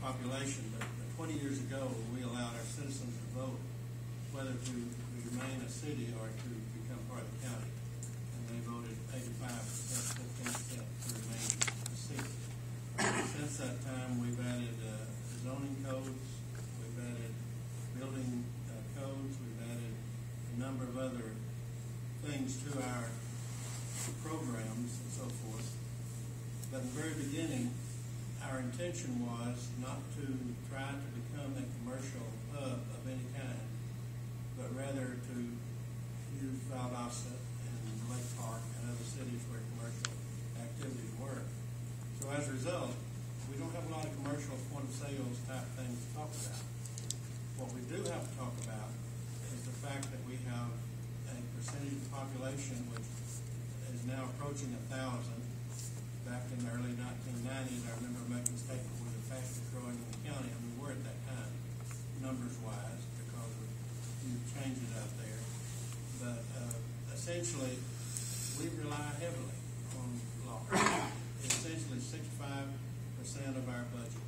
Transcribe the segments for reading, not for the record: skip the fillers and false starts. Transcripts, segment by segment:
population, but 20 years ago we allowed our citizens to vote whether to remain a city or to become part of the county. And they voted 85%, 15% to remain a city. Since that time, we've added zoning codes, we've added building codes, we've added a number of other things to our programs and so forth. But in the very beginning, our intention was not to try to become a commercial hub of any kind, but rather to use Valdosta and Lake Park and other cities where commercial activities were. So as a result, we don't have a lot of commercial point of sales type things to talk about. What we do have to talk about is the fact that we have a percentage of the population which is now approaching 1,000. Back in the early 1990s, I remember making a statement we're the fastest growing in the county, and we were at that time, numbers-wise, because of huge changes out there. But essentially, we rely heavily on law. Essentially 65% of our budget.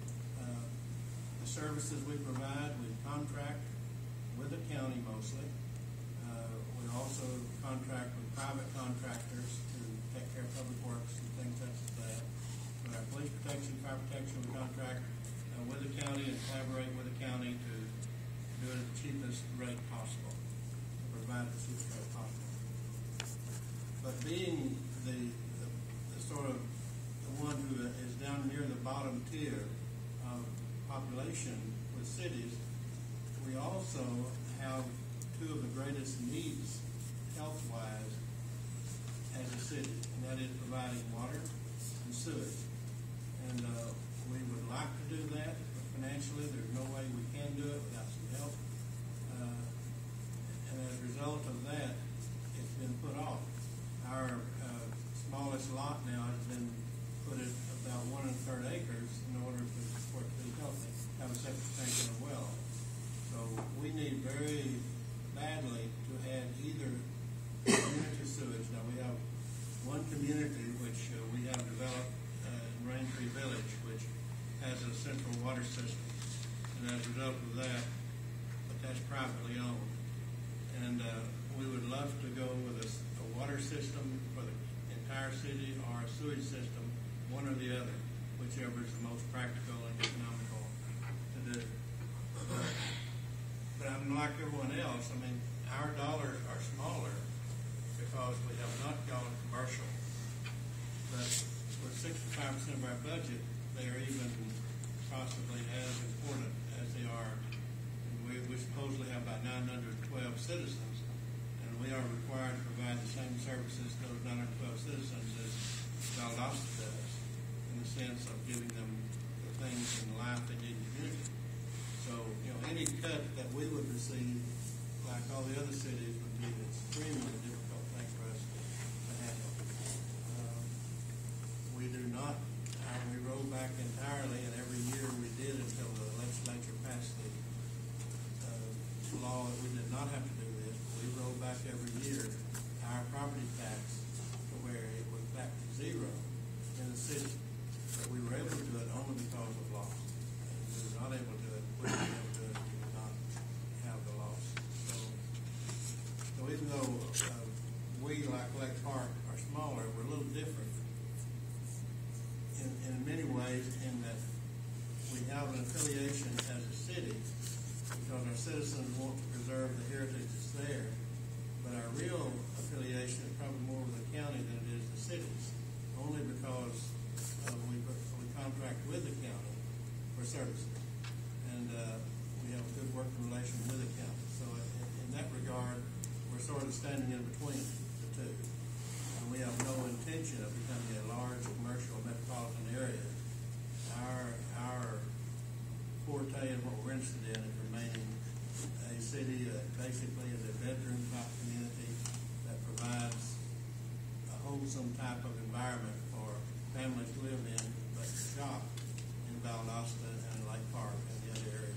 The services we provide, we contract with the county mostly. We also contract with private contractors to take care of public works and things such as that. With our police protection, fire protection, we contract with the county and collaborate with the county to do it at the cheapest rate possible, to provide the cheapest rate possible. But being the sort of the one who is down near the bottom tier of population with cities, we also have two of the greatest needs health-wise as a city, and that is providing water and sewage. And we would like to do that, but financially there's no way we can do it without some help. And as a result of that, it's been put off. Our smallest lot now has been put at about 1 1/3 acres in order for it to be healthy, have a septic tank and a well. So we need very badly to add either community sewage. Now we have one community which we have developed in Raintree Village, which has a central water system, and as a result of that, but that's privately owned. And we would love to go with a water system for the entire city or a sewage system, one or the other, whichever is the most practical and economical to do. But I'm like everyone else. I mean, our dollars are smaller because we have not gone commercial. But with 65% of our budget, they are even possibly as important as they are. And we supposedly have about 912 citizens, and we are required to provide the same services to those 912 citizens as Valdosta does, in the sense of giving them the things in life they need in the community. So, any cut that we would receive, like all the other cities, would be an extremely difficult thing for us to handle. We do not, we roll back entirely, and every year we did until the legislature passed the law that we did not have to do this. We roll back every year our property tax to where it was back to zero in the city. But we were able to do it only because of law. And we were not able to do it. We were able to do it if we did not have the laws. So even though we, like Lake Park, are smaller, we're a little different in many ways, in that we have an affiliation as a city because our citizens want to preserve the heritage that's there. But our real affiliation is probably more with the county than it is the cities, only because we contract with the county for services. And we have a good working relation with the county. So in that regard, we're sort of standing in between the two. And we have no intention of becoming a large commercial metropolitan area. Our forte and what we're interested in is remaining a city that basically is a bedroom-type community that provides a wholesome type of environment for families to live in, but shop in Valdosta and Lake Park and the other areas.